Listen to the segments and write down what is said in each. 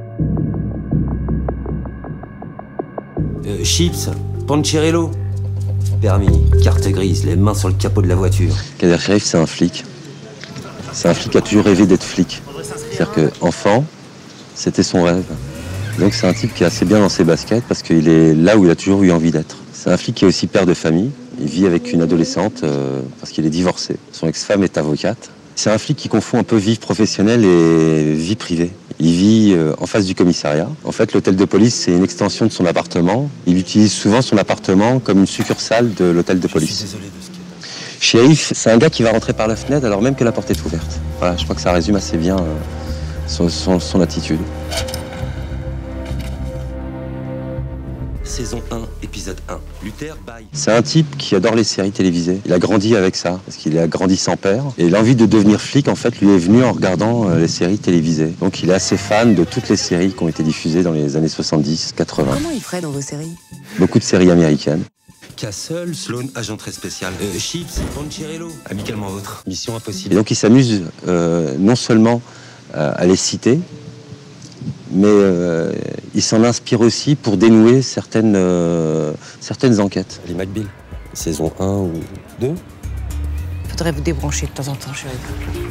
Chips, Pancherello. Permis, carte grise, les mains sur le capot de la voiture. Kader Cherif, c'est un flic. C'est un flic qui a toujours rêvé d'être flic. C'est-à-dire qu'enfant, c'était son rêve. Donc c'est un type qui est assez bien dans ses baskets parce qu'il est là où il a toujours eu envie d'être. C'est un flic qui est aussi père de famille. Il vit avec une adolescente parce qu'il est divorcé. Son ex-femme est avocate. C'est un flic qui confond un peu vie professionnelle et vie privée. Il vit en face du commissariat. En fait, l'hôtel de police, c'est une extension de son appartement. Il utilise souvent son appartement comme une succursale de l'hôtel de police. Cherif, c'est un gars qui va rentrer par la fenêtre alors même que la porte est ouverte. Voilà, je crois que ça résume assez bien son attitude. Saison 1, épisode 1. Luther by... C'est un type qui adore les séries télévisées. Il a grandi avec ça, parce qu'il a grandi sans père. Et l'envie de devenir flic, en fait, lui est venue en regardant les séries télévisées. Donc il est assez fan de toutes les séries qui ont été diffusées dans les années 70, 80. Comment il ferait dans vos séries? Beaucoup de séries américaines. Castle, Sloan, agent très spécial. Chips, Pancherello, amicalement vôtre. Mission impossible. Et donc il s'amuse non seulement à les citer, mais il s'en inspire aussi pour dénouer certaines enquêtes. Les McBeal, saison 1 ou 2. Faudrait vous débrancher de temps en temps, chérie.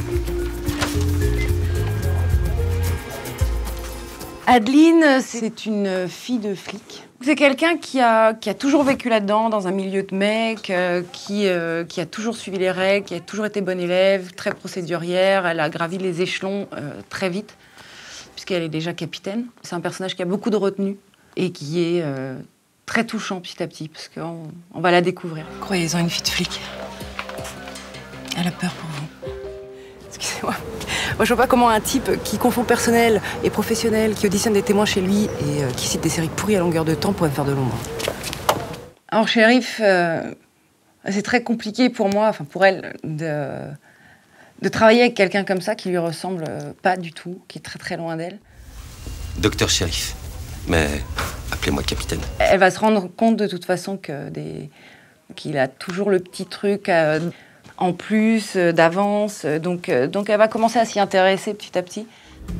Adeline, c'est une fille de flic. C'est quelqu'un qui a toujours vécu là-dedans, dans un milieu de mecs, qui a toujours suivi les règles, qui a toujours été bonne élève, très procédurière. Elle a gravi les échelons très vite, puisqu'elle est déjà capitaine. C'est un personnage qui a beaucoup de retenue et qui est très touchant petit à petit, parce qu'on va la découvrir. Croyez-en une fille de flic. Elle a peur pour vous. Excusez-moi. Moi, je vois pas comment un type qui confond personnel et professionnel, qui auditionne des témoins chez lui et qui cite des séries pourries à longueur de temps pourrait me faire de l'ombre. Alors, Cherif, c'est très compliqué pour moi, enfin pour elle, de travailler avec quelqu'un comme ça qui lui ressemble pas du tout, qui est très très loin d'elle. Docteur Cherif, mais appelez-moi capitaine. Elle va se rendre compte de toute façon qu'il a toujours le petit truc en plus, d'avance, donc elle va commencer à s'y intéresser petit à petit.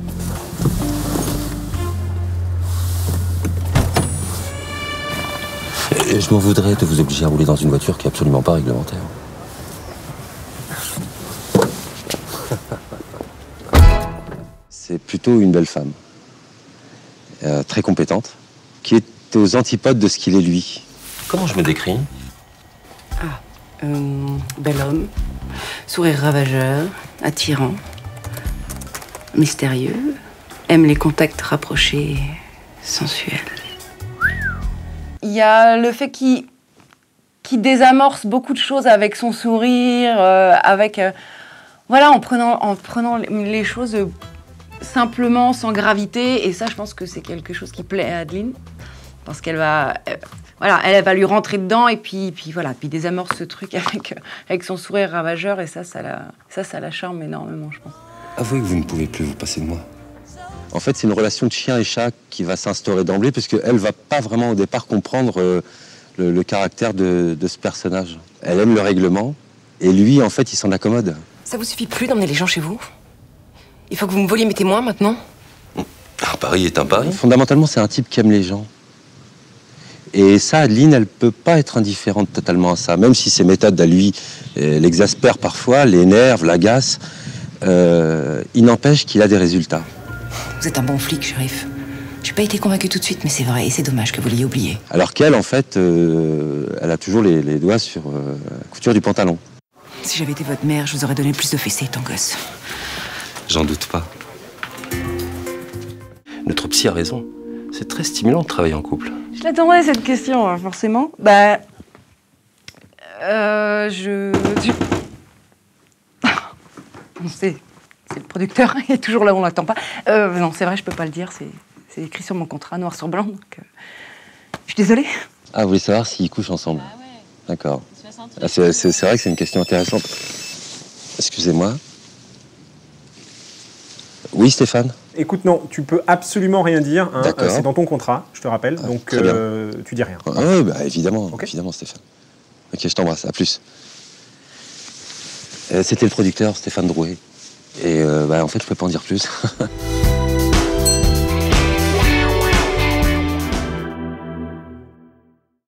Je m'en voudrais de vous obliger à rouler dans une voiture qui est absolument pas réglementaire. C'est plutôt une belle femme, très compétente, qui est aux antipodes de ce qu'il est lui. Comment je me décris? Bel homme, sourire ravageur, attirant, mystérieux, aime les contacts rapprochés, sensuels. Il y a le fait qu'il désamorce beaucoup de choses avec son sourire, voilà, en prenant les choses simplement, sans gravité. Et ça, je pense que c'est quelque chose qui plaît à Adeline, parce qu'elle va... Voilà, elle va lui rentrer dedans et puis voilà, puis désamorce ce truc avec son sourire ravageur et ça la charme énormément, je pense. Avouez que vous ne pouvez plus vous passer de moi. En fait, c'est une relation de chien et chat qui va s'instaurer d'emblée, parce qu'elle va pas vraiment au départ comprendre le caractère de ce personnage. Elle aime le règlement et lui, en fait, il s'en accommode. Ça vous suffit plus d'emmener les gens chez vous? Il faut que vous me voliez mes témoins maintenant? Un pari est un pari. Fondamentalement, c'est un type qui aime les gens. Et ça, Adeline, elle peut pas être indifférente totalement à ça, même si ses méthodes à lui l'exaspèrent parfois, l'énervent, l'agacent. Il n'empêche qu'il a des résultats. Vous êtes un bon flic, Cherif. J'ai pas été convaincue tout de suite, mais c'est vrai, et c'est dommage que vous l'ayez oublié. Alors qu'elle, en fait, elle a toujours les doigts sur la couture du pantalon. Si j'avais été votre mère, je vous aurais donné plus de fessées, ton gosse. J'en doute pas. Notre psy a raison. C'est très stimulant de travailler en couple. Je l'attendais cette question, forcément. C'est le producteur, il est toujours là, on l'attend pas. Non, c'est vrai, je peux pas le dire, c'est écrit sur mon contrat, noir sur blanc, donc... Je suis désolée. Ah, vous voulez savoir s'ils couchent ensemble? Ah ouais. D'accord. Ah, c'est vrai que c'est une question intéressante. Excusez-moi. Oui, Stéphane? Écoute, non, tu peux absolument rien dire. Hein. D'accord. C'est dans ton contrat, je te rappelle. Ah, donc, très bien. tu dis rien. Ah, oui, bah, évidemment, Ok. évidemment, Stéphane. Ok, je t'embrasse, à plus. C'était le producteur, Stéphane Drouet. Et en fait, je peux pas en dire plus.